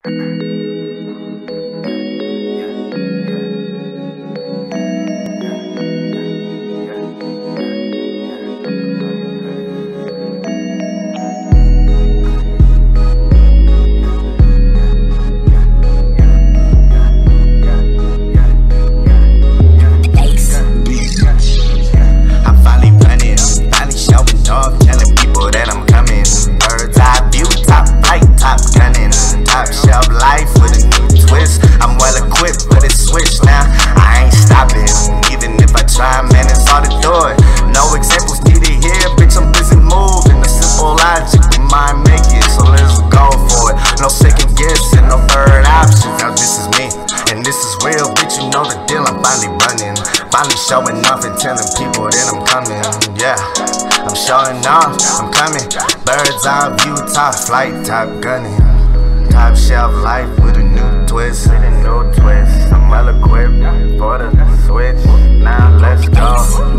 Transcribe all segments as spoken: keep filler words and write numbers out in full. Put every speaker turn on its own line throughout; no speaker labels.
Finally showing off and telling people that I'm coming. Yeah, I'm showing off, I'm coming. Bird's eye view, top flight, top gunning. Top shelf life with a new twist. With a new twist. I'm well equipped for the switch. Now let's go.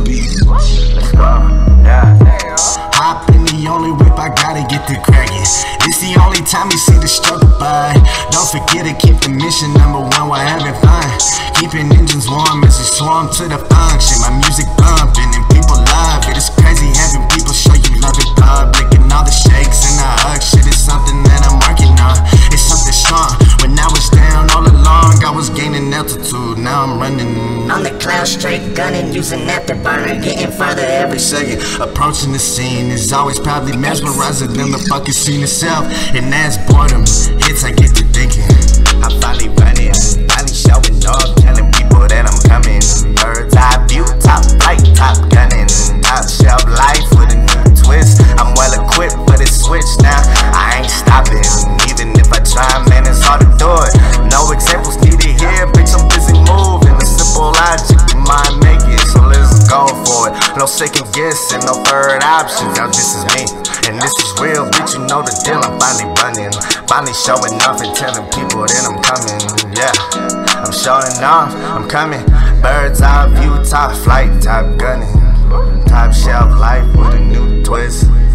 Let's go. Yeah. Hop in the only whip, I gotta get to cracking. It's the only time you see the struggle, but don't forget to keep the mission number one while having fun. Keeping engines warm as we swarm to the function. My music bumping and people love it. It's crazy having people show you love in public. And all the shakes and the hugs, shit is something that I'm working on. It's something strong. When I was down all along, I was gaining altitude. Now I'm running
on the cloud, straight gunning, using afterburner, getting farther every second.
Approaching the scene is always probably mesmerizing than the fucking scene itself. And that's boredom. Hits I get to thinking. I'm finally running, finally showing off, telling people that I'm coming. Bird's eye view, top flight, top gunning. Top shelf life with a new twist. I'm well equipped, but it's switched now. I ain't stopping, even if I try, man, it's hard to do it. No examples needed here, bitch, I'm busy moving. A simple logic, your mind make it, so let's go for it. No second guessing, no third option. Now this is me, and this is real, bitch, you know the deal. I'm finally running, finally showing off and telling people that I'm coming. Yeah, I'm showing off, I'm coming. Bird's eye view, top flight, top gunning. Top shelf life with a new twist.